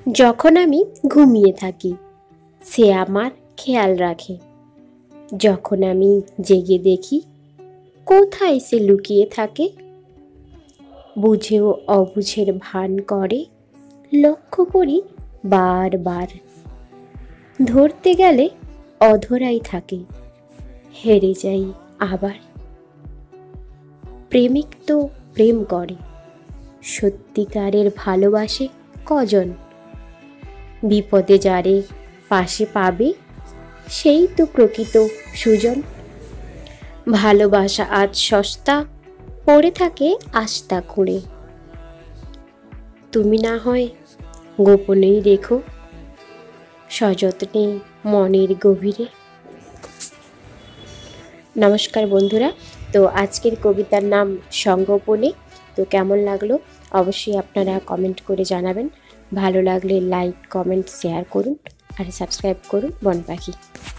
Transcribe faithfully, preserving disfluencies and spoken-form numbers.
যখন আমি ঘুমিয়ে থাকি সে আমার খেয়াল রাখে, যখন আমি জেগে দেখি কোথায় সে লুকিয়ে থাকে। বুঝেও অবুঝের ভান করে, লক্ষ্য করি বারবার। ধরতে গেলে অধরাই থাকে, হেরে যাই আবার। প্রেমিক তো প্রেম করে, সত্যিকারের ভালোবাসে কজন? বিপদে যারে পাশে পাবে সেই তো প্রকৃত সুজন। ভালোবাসা আজ সস্তা, পড়ে থাকে আস্থা করে। তুমি না হয় গোপনেই রেখো সযত্নে মনের গভীরে। নমস্কার বন্ধুরা, তো আজকের কবিতার নাম সংগোপনে। তো কেমন লাগলো অবশ্যই আপনারা কমেন্ট করে জানাবেন। ভালো লাগলে লাইক, কমেন্ট, শেয়ার করুন আর সাবস্ক্রাইব করুন বন পাখি।